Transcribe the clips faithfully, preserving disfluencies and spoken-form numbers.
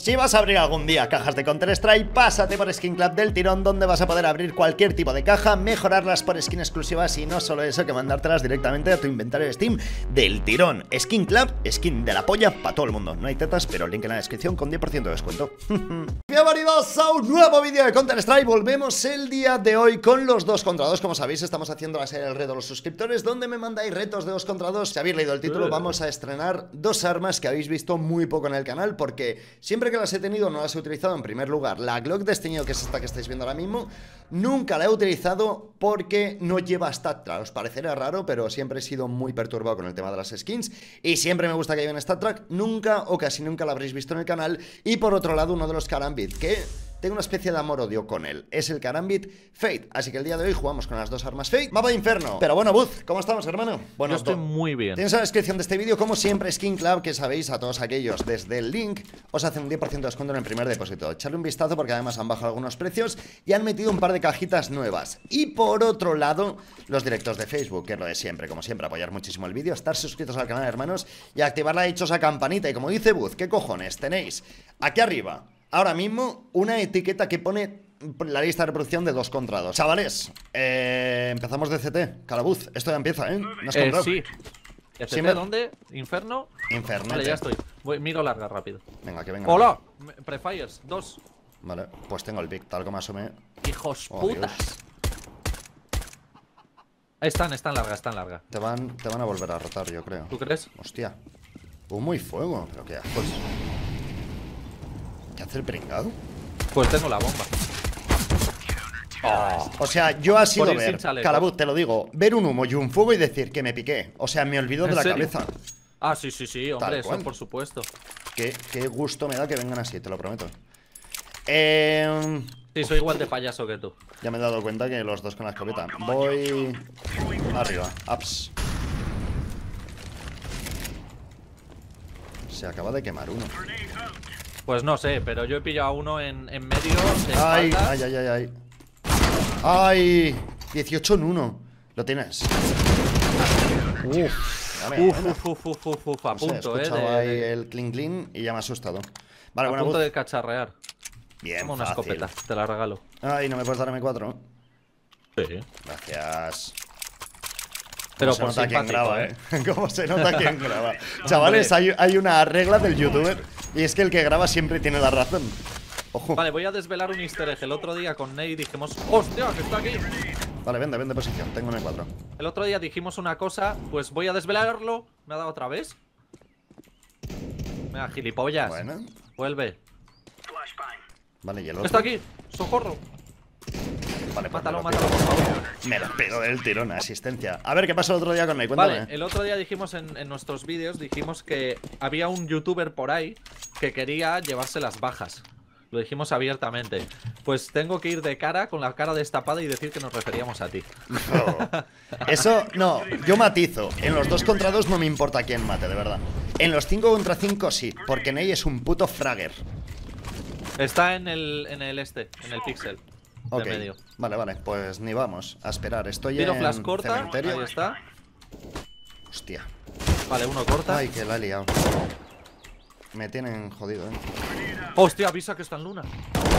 Si vas a abrir algún día cajas de Counter-Strike, pásate por Skin Club del tirón, donde vas a poder abrir cualquier tipo de caja, mejorarlas por skin exclusivas y no solo eso, que mandártelas directamente a tu inventario de Steam del tirón. Skin Club, skin de la polla para todo el mundo. No hay tetas, pero link en la descripción con diez por ciento de descuento. Bienvenidos a un nuevo vídeo de Counter-Strike. Volvemos el día de hoy con los dos contra dos. Como sabéis, estamos haciendo la serie del reto de los suscriptores, donde me mandáis retos de dos contra dos. Si habéis leído el título, vamos a estrenar dos armas que habéis visto muy poco en el canal, porque siempre que las he tenido no las he utilizado. En primer lugar, la Glock desteñido, que es esta que estáis viendo ahora mismo, nunca la he utilizado porque no lleva stat track. Os parecerá raro, pero siempre he sido muy perturbado con el tema de las skins y siempre me gusta que lleven stat track. Nunca o casi nunca la habréis visto en el canal. Y por otro lado, uno de los Karambit que tengo una especie de amor-odio con él es el Karambit Fate. Así que el día de hoy jugamos con las dos armas Fate. Mapa de Inferno. Pero bueno, Buz, ¿cómo estamos, hermano? Bueno, yo estoy muy bien. Tienes en la descripción de este vídeo, como siempre, Skin Club, que sabéis, a todos aquellos desde el link os hace un diez por ciento de descuento en el primer depósito. Echarle un vistazo porque además han bajado algunos precios y han metido un par de cajitas nuevas. Y por otro lado, los directos de Facebook, que es lo de siempre, como siempre, apoyar muchísimo el vídeo, estar suscritos al canal, hermanos, y activar la dichosa campanita. Y como dice Buz, ¿qué cojones? Tenéis aquí arriba ahora mismo una etiqueta que pone la lista de reproducción de dos contra dos. Chavales, eh, empezamos de C T. Calabuz, esto ya empieza, ¿eh? ¿Me has eh comprado? sí. ¿C T Sí, me... dónde? ¿Inferno? Inferno. Vale, ya estoy. Voy, miro larga rápido. Venga, que venga. ¡Hola! Prefires, dos. Vale, pues tengo el pick, tal como asomé. ¡Hijos Oh, putas! Dios. Ahí están, están larga, están larga. Te van, te van a volver a rotar, yo creo. ¿Tú crees? Hostia. Humo y fuego, pero qué ascos. ¿Qué hace el pringado? Pues tengo la bomba. Oh. O sea, yo ha sido Por ir ver, sin chaleco. Calabuz, te lo digo, ver un humo y un fuego y decir que me piqué. O sea, me olvidó de ¿En la serio? cabeza. Ah, sí, sí, sí, hombre, Tal eso cual. por supuesto. Qué, qué gusto me da que vengan así, te lo prometo. Eh... Sí, soy igual de payaso que tú. Ya me he dado cuenta que los dos con la escopeta. Voy arriba, ups. Se acaba de quemar uno. Pues no sé, pero yo he pillado a uno en, en medio de Ay, espaldas. ay, ay, ay, ay. Ay, dieciocho en uno. ¿Lo tienes? Uf, vale, Uf, bueno. uf, uf, uf, uf, uf, a No sé, he punto, eh. escuchado de- ahí de- el clink clink y ya me ha asustado. Vale, a buena punto voz. de cacharrear. Bien, Toma una fácil. escopeta, te la regalo. Ay, no me puedes dar M cuatro. Sí. Gracias. Pero ¿Cómo se por nota quién simpático, graba, ¿eh? eh? ¿Cómo se nota quién graba? Chavales, hay, hay una regla del youtuber y es que el que graba siempre tiene la razón. Ojo. Vale, voy a desvelar un easter egg. El otro día con Ney dijimos, ¡hostia, que está aquí! Vale, vende, vende posición. Tengo M cuatro. El otro día dijimos una cosa, pues voy a desvelarlo. ¿Me ha dado otra vez? Venga, gilipollas. Bueno. Vuelve. Vale, y el otro. ¡Está aquí! ¡Socorro! Vale, pues Mátalo, me lo mátalo, pido. por favor. Me lo pido del tirón, asistencia. A ver, ¿qué pasó el otro día con Ney? Cuéntame. Vale, el otro día dijimos en, en nuestros vídeos, dijimos que había un youtuber por ahí que quería llevarse las bajas. Lo dijimos abiertamente. Pues tengo que ir de cara, con la cara destapada y decir que nos referíamos a ti. No. Eso, no, yo matizo. En los dos contra dos no me importa quién mate, de verdad. En los cinco contra cinco sí, porque Ney es un puto fragger. Está en el, en el este, en el pixel. Ok, De medio. vale, vale, pues ni vamos a esperar. Estoy Tiro en flash corta, cementerio. ahí está. Hostia. Vale, uno corta. Ay, que la he liado. Me tienen jodido, eh. Hostia, avisa que está en luna.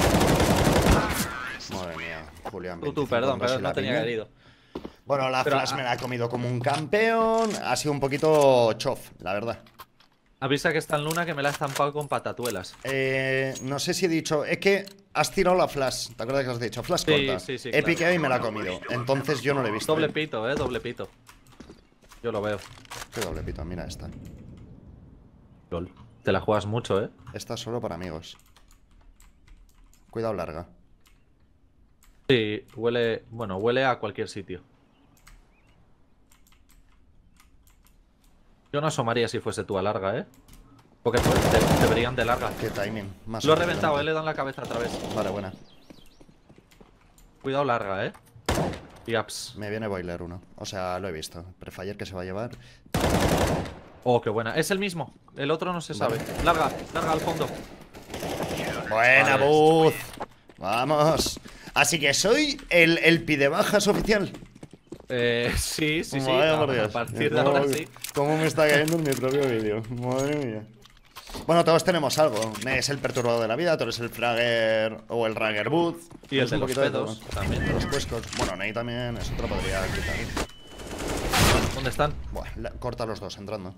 Madre mía, Julián. Tú, tú, veinticinco perdón, ondas y perdón, no la tenía piña. herido. Bueno, la Pero, flash ah, me la ha comido como un campeón. Ha sido un poquito chof, la verdad. Avisa que está en luna, que me la he estampado con patatuelas. Eh, no sé si he dicho. Es que has tirado la flash. ¿Te acuerdas que has dicho? Flash Sí, corta. sí, sí, He claro. piqueado y me la ha comido. Entonces yo no le he visto. Doble ¿eh? pito, eh, doble pito. Yo lo veo. Qué doble pito, mira esta. Lol. Te la juegas mucho, eh. Esta es solo para amigos. Cuidado, larga. Sí, huele. Bueno, huele a cualquier sitio. Yo no asomaría si fuese tú a larga, eh. Porque te, te- te verían de larga. Qué timing. Más Lo he hacia reventado, eh. adelante. Le dan la cabeza otra vez. Vale, buena. Cuidado, larga, eh. Y ups. Me viene boiler uno. O sea, lo he visto. Prefire que se va a llevar. Oh, qué buena. Es el mismo. El otro no se sabe. Vale. Larga, larga al fondo. Buena, Vale. Buz. Vamos. Así que soy el, el pide bajas oficial. Eh, sí, sí, sí. Vaya A, por a Dios. partir de ¿Cómo- ahora sí. ¿Cómo me está cayendo en mi propio vídeo? Madre mía. Bueno, todos tenemos algo. Es el perturbador de la vida, tú eres el Fragger o el Ragger Boot. Y el de los pedos también. De los cuescos. Bueno, Ney también, eso te lo podría quitar. ¿Dónde están? Buah, la- corta los dos entrando.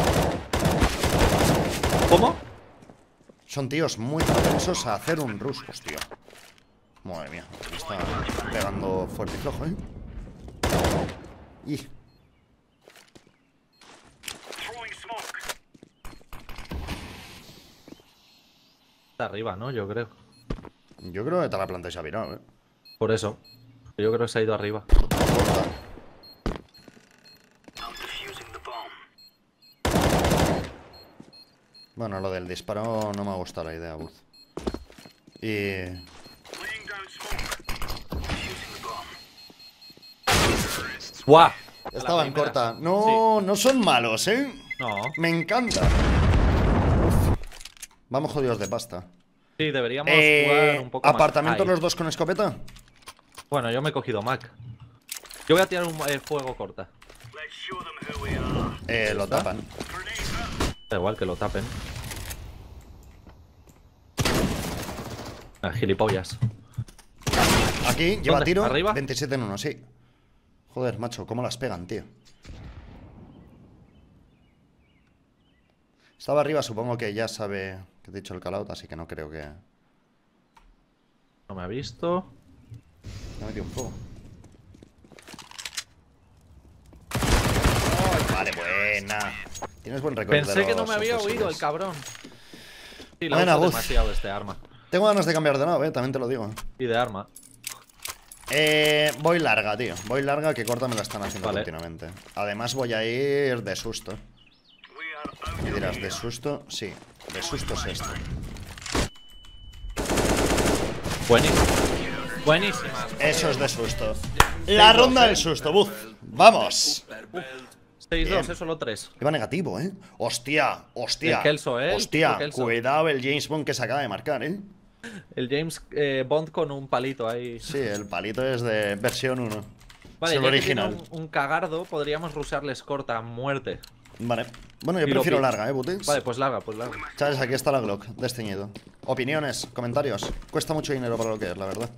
¿Cómo? Son tíos muy propensos a hacer un rush, hostia. Madre mía, me está pegando fuerte y flojo, ¿eh? Y... Está arriba, ¿no? Yo creo. Yo creo que te la planta y se ha virado, ¿eh? Por eso. Yo creo que se ha ido arriba. Corta. Bueno, lo del disparo no me ha gustado la idea, Buz. Y... ¡Guau! Estaba en corta. No, no son malos, ¿eh? No. Me encanta. Uf. Vamos jodidos de pasta. Sí, deberíamos Eh, jugar un poco más. ¿Apartamento Ahí. los dos con escopeta? Bueno, yo me he cogido Mac. Yo voy a tirar un eh, fuego corta. Eh, lo ¿Está? tapan. Da igual que lo tapen. Ah, gilipollas. Aquí, lleva ¿Dónde? tiro. ¿Arriba? veintisiete en uno, sí. Joder, macho, cómo las pegan, tío. Estaba arriba, supongo que ya sabe que te he dicho el call out, así que no creo que... No me ha visto. Me ha metido un fuego. Ay, vale, buena. Tienes buen recuerdo. Pensé que no me había oído el cabrón. Sí, lo Buena uso voz. demasiado este arma. Tengo ganas de cambiar de nave, eh, también te lo digo. Y de arma. Eh, voy larga, tío. Voy larga, que corta me la están haciendo Vale. continuamente. Además voy a ir de susto. Y dirás, ¿de susto? Sí, de susto es esto. Buenísima. Buenísima. Eso es de susto. La ronda del susto, buf. Vamos. seis dos, Bien. es solo tres. Iba negativo, ¿eh? Hostia, hostia. El Kelso, ¿eh? El Hostia, puto Kelso. cuidado el James Bond que se acaba de marcar, ¿eh? El James eh, Bond con un palito ahí. Sí, el palito es de versión uno. Vale, es el ya que tiene original. un, un cagardo, podríamos rusarles corta a muerte. Vale. Bueno, yo Y lo prefiero pi- larga, ¿eh, Butis? Vale, pues larga, pues larga. Chavales, aquí está la Glock, desteñido. Opiniones, comentarios. Cuesta mucho dinero para lo que es, la verdad.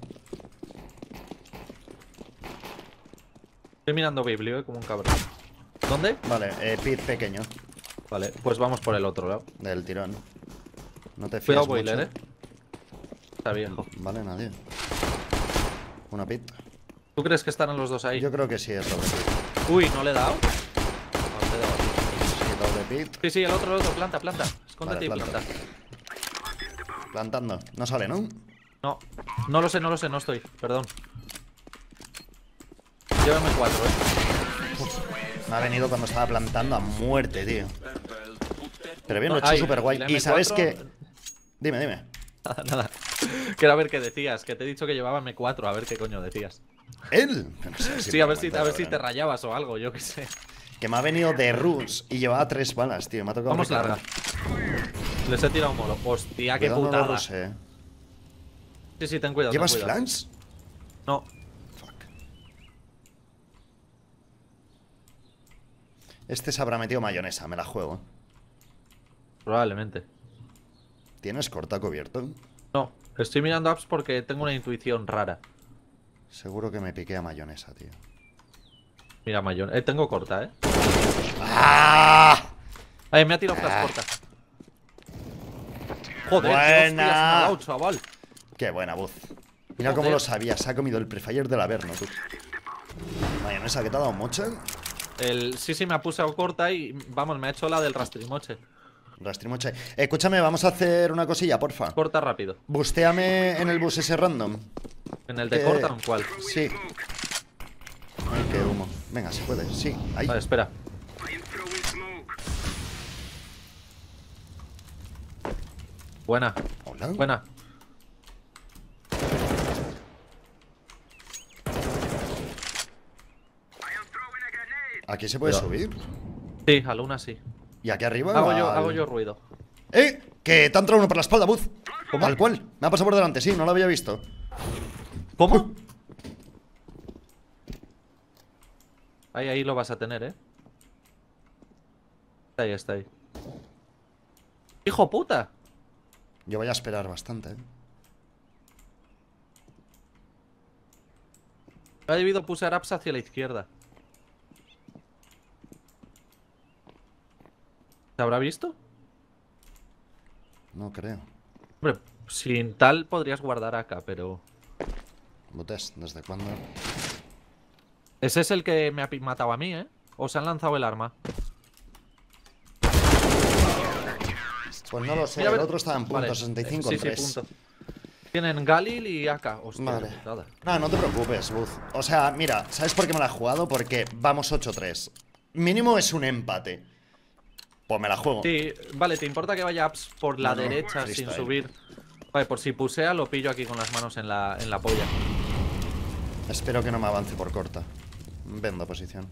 Estoy mirando Biblio, eh, como un cabrón. ¿Dónde? Vale, eh, pit pequeño Vale, pues vamos por el otro lado. del tirón. No te fías Cuidado, mucho. boiler, eh. Está viejo. Vale, nadie. Una pit. ¿Tú crees que estarán los dos ahí? Yo creo que sí es doble pit. Uy, ¿no le he dado? No, te he dado a ti. Sí, doble pit. Sí, sí, el otro, el otro. Planta, planta. Escóndete Vale, y planta. planta. Plantando. No sale, ¿no? No, no lo sé, no lo sé, no estoy. Perdón. Llévame cuatro, eh. Me ha venido cuando estaba plantando a muerte, tío. Pero bien, No, lo he hecho ay, súper guay. la Y M sabes cuatro que... Dime, dime. Nada, nada. Quiero a ver qué decías. Que te he dicho que llevaba M cuatro. A ver qué coño decías. ¿Él? No sé Sí, a ver si, me a ver si cuenta, te cabrón. rayabas o algo, yo qué sé. Que me ha venido de Rush y llevaba tres balas, tío. Me ha tocado... Vamos recargar. larga. Les he tirado un molo. Hostia, qué Cuidado, no lo putada. rushe, eh. Sí, sí, ten cuidado. ten ¿Llevas cuidado. flanks? No. Fuck. Este se habrá metido mayonesa, me la juego. Probablemente. ¿Tienes corta cubierto? No. Estoy mirando apps porque tengo una intuición rara. Seguro que me piqué a mayonesa, tío. Mira, Mayon. Eh, tengo corta, eh. ¡Ah! Ay, me ha tirado flash Ah. corta. Joder, Buena. qué hostias me ha dado, chaval. Qué buena voz. Mira cómo Joder. lo sabía, se ha comido el prefire del Averno, tú. Mayonesa, ¿qué te ha dado mucho? El, sí, sí, me ha puesto corta y vamos, me ha hecho la del rastrimoche. Rastrimoche. Eh, escúchame, vamos a hacer una cosilla, porfa. Corta rápido. Bustéame en el bus ese random. ¿En el de Que- corta o en cuál? Sí. Ay, qué humo. Venga, si puedes. Sí, ahí. Vale, espera. Buena, Hola. buena. Aquí se puede Cuidado. subir. Sí, a Luna sí. Y aquí arriba. Hago yo, al- hago yo ruido. ¡Eh! Que te ha entrado uno por la espalda, Buz. Tal cual. Me ha pasado por delante, sí, no lo había visto. ¿Cómo? Ahí, ahí lo vas a tener, ¿eh? Está ahí, está ahí. ¡Hijo puta! Yo voy a esperar bastante, ¿eh? Ha debido pusear apps hacia la izquierda. ¿Se habrá visto? No creo. Hombre, sin tal podrías guardar acá, pero... Botes, ¿desde cuándo? Ese es el que me ha pi- matado a mí, ¿eh? ¿O se han lanzado el arma? Pues no lo sé, Mira, a el ver- otro estaba en punto, Vale, sesenta y cinco sí, en sí, tres. punto. Tienen Galil y A K. Hostia, Vale. qué putada. No, no te preocupes, Buz. O sea, mira, ¿sabes por qué me la he jugado? Porque vamos ocho tres. Mínimo es un empate. Pues me la juego. Sí, vale, ¿te importa que vaya apps por la No, no, derecha freestyle. sin subir? Vale, por si pusea lo pillo aquí con las manos en la, en la polla. Espero que no me avance por corta. Vendo posición.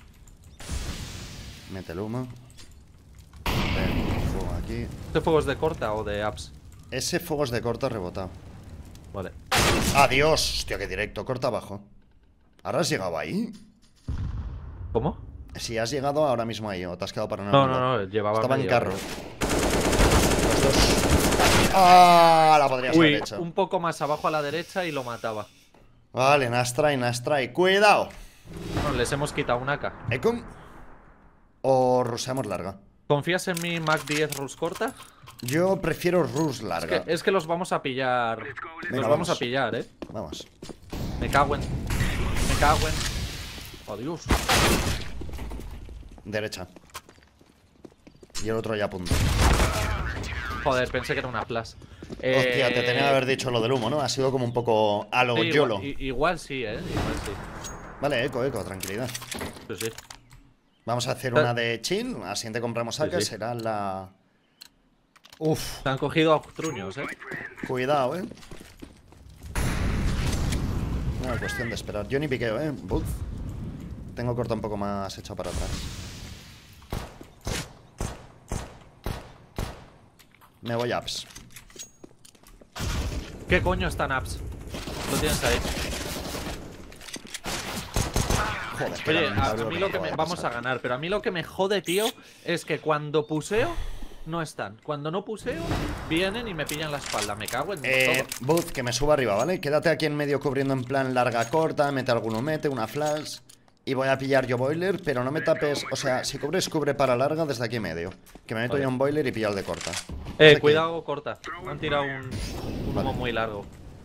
Mete el humo. Ven, fuego aquí. ¿Este fuego es de corta o de apps? Ese fuego es de corta rebotado. Vale. Adiós. Hostia, qué directo. Corta abajo. ¿Ahora has llegado ahí? ¿Cómo? Si has llegado ahora mismo ahí o te has quedado para una No, ronda. no, no, llevaba Estaba en media carro. hora. Los dos. Ah, la podrías Uy, haber hecho. un poco más abajo a la derecha y lo mataba. Vale, Nastray, Nastray. Cuidado. Bueno, les hemos quitado un A K. ¿Ecom? ¿O ruseamos larga? ¿Confías en mi Mac diez Rus corta? Yo prefiero rus Es larga. que, es que los vamos a pillar. Los Venga, vamos vamos. a pillar, eh. Vamos. Me cago en. Me cago en. Adiós. Derecha. Y el otro ya a punto. Joder, pensé que era una flash. Eh, Hostia, te tenía que haber dicho lo del humo, ¿no? Ha sido como un poco a lo sí, YOLO. igual, i- igual sí, eh. Igual sí. Vale, eco, eco, tranquilidad. Sí, sí. Vamos a hacer Ta- una de chill. La siguiente compramos acá, Sí, sí. será la... Uf, Se han cogido a truños, eh. cuidado, eh. No es cuestión de esperar. Yo ni piqueo, eh. Booth. Tengo corta un poco más hecha para atrás. Me voy a apps. ¿Qué coño están apps? Lo tienes ahí. Joder, qué Oye, a, lamentable a mí que lo me que me. acaba de Vamos pasar. a ganar, pero a mí lo que me jode, tío, es que cuando puseo, no están. Cuando no puseo, vienen y me pillan la espalda. Me cago en Eh, todo. Booth, que me suba arriba, ¿vale? Quédate aquí en medio cubriendo en plan larga corta, mete alguno mete, una flash. Y voy a pillar yo boiler, pero no me tapes. O sea, si cubres, cubre para larga desde aquí en medio. Que me meto Vale. yo un boiler y pillo el de corta. Eh, Desde cuidado, corta. Me han tirado un, un Vale. humo muy largo.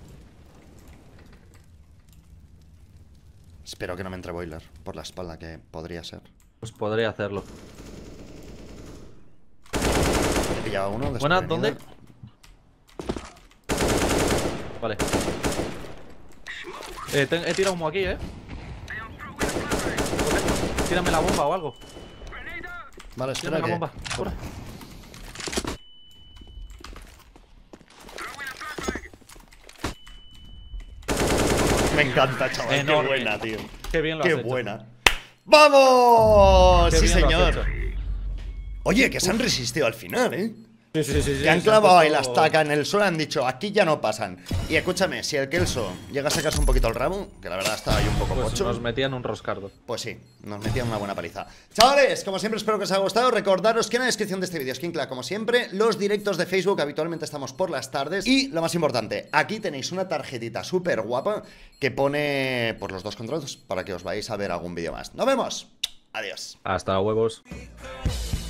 Espero que no me entre boiler por la espalda, que podría ser. Pues podría hacerlo. He pillado uno. Buena, desprevenido. ¿dónde? Vale. Eh, te- he tirado humo aquí, eh. Tírame la bomba o algo. Vale, espera Tírame la que... bomba. Corre. Me encanta, chaval. Enorme. Qué buena, tío. Qué bien lo Qué has hecho. buena. ¡Vamos! Qué Sí, bien lo has señor. hecho. Oye, que se han resistido al final, ¿eh? Sí, sí, sí, sí, Que han se han clavado ahí la puesto- estaca en el suelo, han dicho, aquí ya no pasan. Y escúchame, si el Kelso llega a sacarse un poquito el rabo, que la verdad está ahí un poco Pues pocho, nos metían un roscardo. pues sí, nos metían una buena paliza. Chavales, como siempre espero que os haya gustado. Recordaros que en la descripción de este vídeo, Skincla, como siempre, los directos de Facebook, habitualmente estamos por las tardes. Y lo más importante, aquí tenéis una tarjetita súper guapa que pone por los dos controles para que os vayáis a ver algún vídeo más. ¡Nos vemos! Adiós. Hasta huevos.